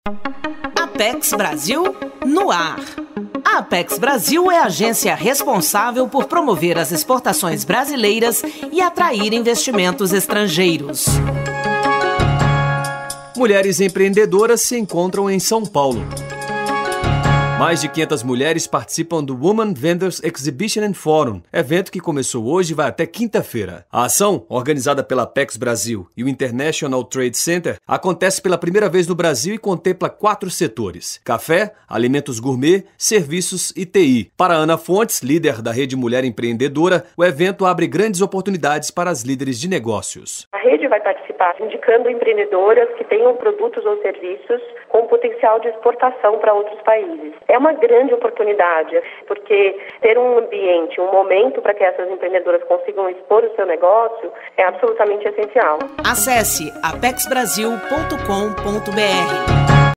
Apex Brasil no ar. A Apex Brasil é a agência responsável por promover as exportações brasileiras e atrair investimentos estrangeiros. Mulheres empreendedoras se encontram em São Paulo. Mais de 500 mulheres participam do Women Vendors Exhibition and Forum, evento que começou hoje e vai até quinta-feira. A ação, organizada pela Apex Brasil e o International Trade Center, acontece pela primeira vez no Brasil e contempla 4 setores: café, alimentos gourmet, serviços e TI. Para Ana Fontes, líder da Rede Mulher Empreendedora, o evento abre grandes oportunidades para as líderes de negócios. A rede vai participar indicando empreendedoras que tenham produtos ou serviços com potencial de exportação para outros países. É uma grande oportunidade, porque ter um ambiente, um momento para que essas empreendedoras consigam expor o seu negócio é absolutamente essencial. Acesse apexbrasil.com.br.